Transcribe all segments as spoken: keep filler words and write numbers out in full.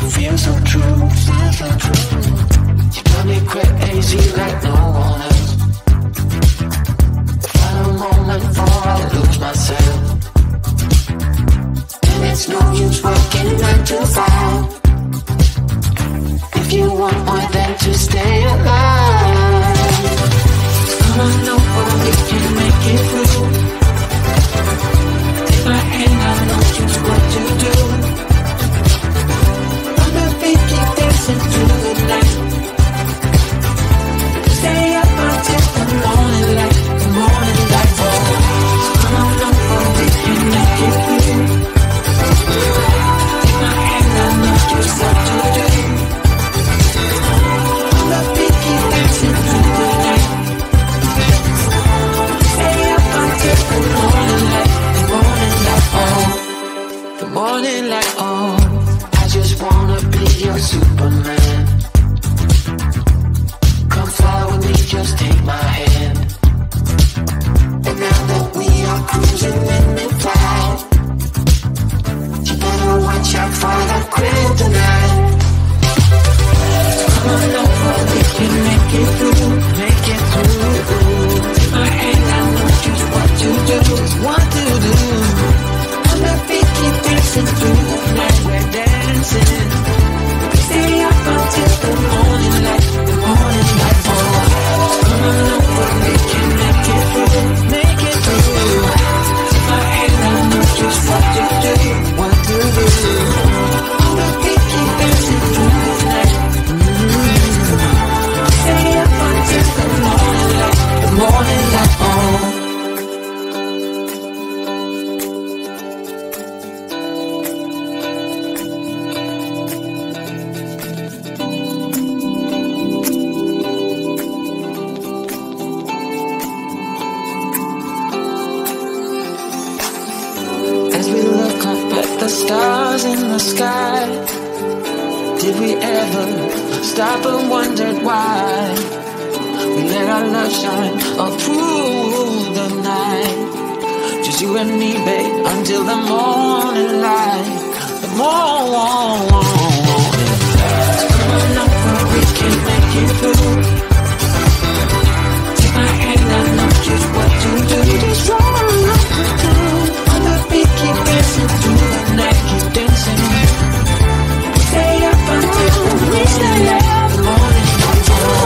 Feels so true, feels so true. You got me crazy like no one else. Final moment before I lose myself. And it's no use working nine to five if you want more than to stay alive. Come on over, we can make it through. Take my hand, I know just what to do. On the beat, keep dancing through the night. Stay up until the morning light, the morning light. Oh, so come on over, we can make it through. Take my hand, I know just what to do. On the beat, keep dancing through the night. Stay up until the morning light, the morning light. Oh, the morning light. Oh, I just wanna be your Superman. Come fly with me, just take my hand. And now that we are cruising in the cloud, you better watch out for the kryptonite. Come on over, we can make it through, make it through. Take my hand, I know just what to do, just what to do. On the beat, keep dancing through the night, we're dancing. Stay up until the morning light, the morning light. Oh, come on over, we can make it through, make it through. Take my hand, I know just what to do, what to do. On the beat, keep dancing through the night. Mm-hmm. Stay up until the morning light, the morning light. Oh. Stars in the sky. Did we ever stop and wondered why we let our love shine all through the night? Just you and me, babe, until the morning light, the morning light. Come on over, we can make it through. Take my hand, I know just what to do. Just what to do. On the beat, keep dancing through the night, keep dancing. Stay up until the morning light, the morning light.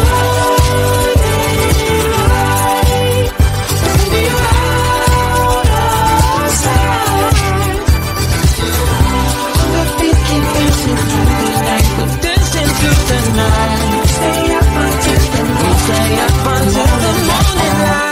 We'll be out of sight. On the beat, keep dancing through the night, we're dancing through the night. Stay up until the morning, stay up until the morning light.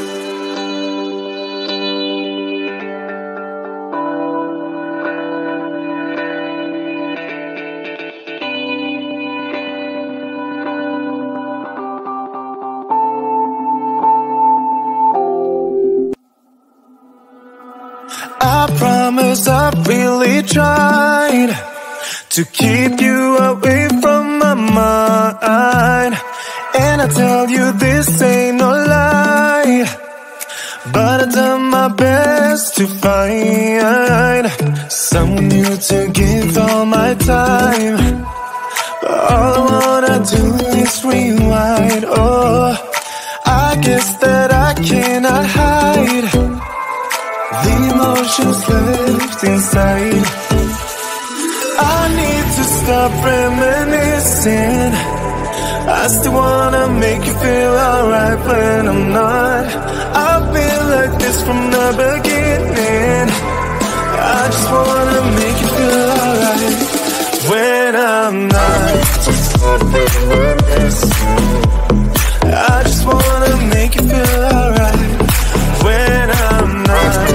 I promise I really tried to keep you away from my mind. And I tell you this ain't no lie, but I've done my best to find someone new to give all my time. But all I wanna do is rewind. Oh, I guess that I cannot hide the emotions left inside. I need to stop reminiscing. I still wanna make you feel alright when I'm not. I've been like this from the beginning. I just wanna make you feel alright when I'm not. Stop reminiscing. I just wanna make you feel alright when I'm not.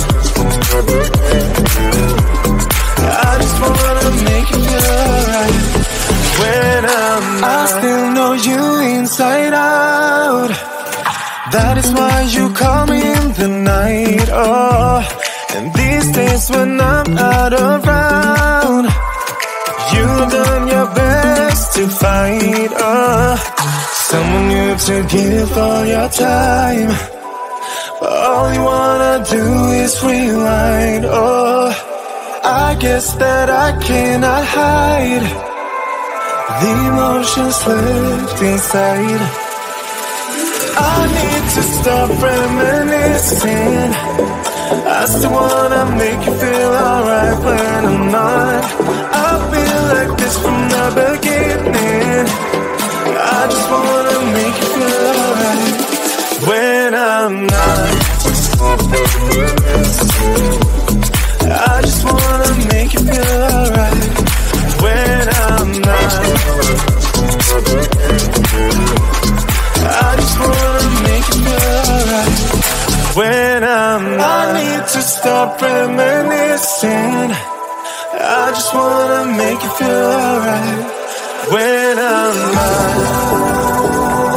I just wanna make you feel alright when I'm not. I still know you inside out. That is why you call me in the night. Oh, and these days when I'm out around, you've done your best to find uh, someone new to give all your time. But all you wanna do is rewind. Oh, I guess that I cannot hide the emotions left inside. I need to stop reminiscing. I still wanna make you feel alright when I'm not. I've been like this from the beginning. I just wanna make you feel alright when I'm not. I just wanna make you feel alright when I'm not. I just wanna make you feel alright when I'm not. I need to stop reminiscing. I just wanna make you feel alright when I'm not.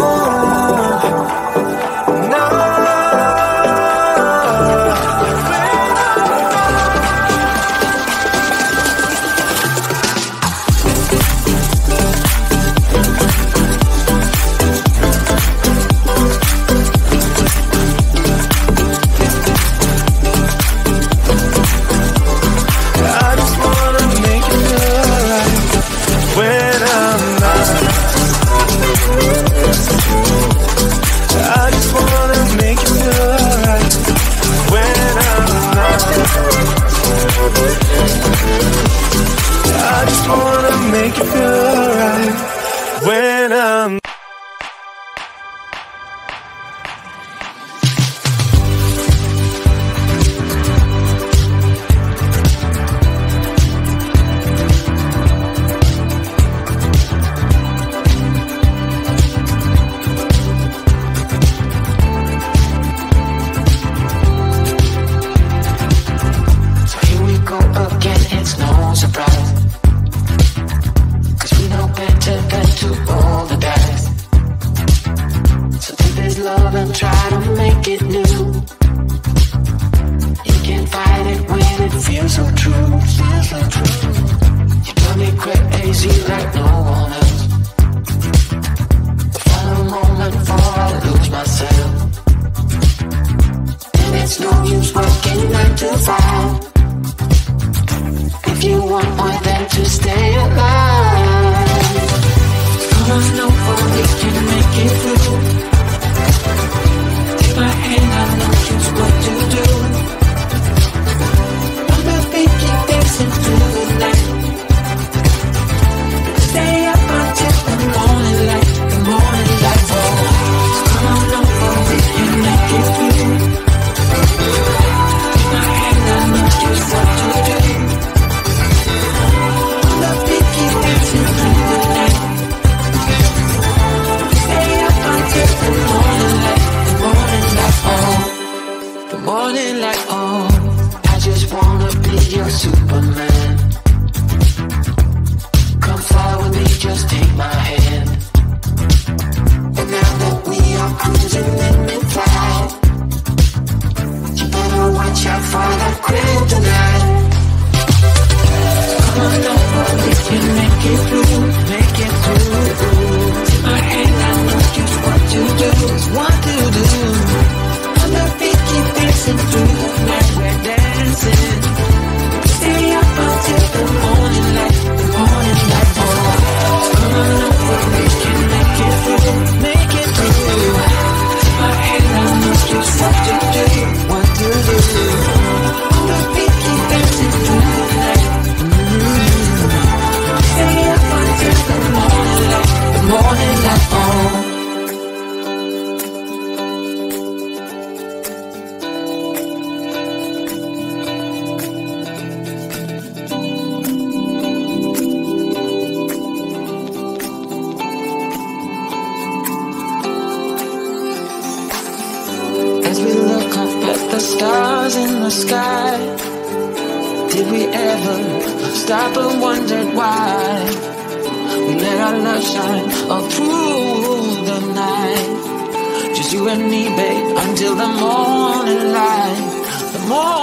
Make you feel alright when I'm. So here we go again, it's no surprise. Better than to roll the dice. So take this love and try to make it new. You can't fight it when it feels so true. Feels so true. You drive me crazy like no one else. The final moment before I lose myself. And it's no use working nine to five if you want more than to stay alive. Come on over, we can make it through. Take my hand, I know just what to do. I'm the beat, keep dancing through the night. Stay up until the morning light, the morning light. Oh, come on over, we can make it through. Take my hand, I know just what to do. I'm the beat, keep dancing through the night. The morning light, the morning light, oh, the morning light, oh. I just wanna be your Superman. Come fly with me, just take my hand. And now that we are cruising in mid-flight, you better watch out for that kryptonite. Come on over, we can make it through, make it through. Take my hand, I know just what to do, what to do. On the beat, keep dancing through the night, we're dancing. Stay up until the morning light, the morning light. Oh, come on over, we can make it through, make it through. Take my hand, I know just what to do, what to do. On the beat, keep dancing through the night. Stay up until the morning light, the morning light, oh. As we look up at the stars in the sky, did we ever stop and wonder why we let our love shine all through the night? Just you and me, babe, until the morning light, the morning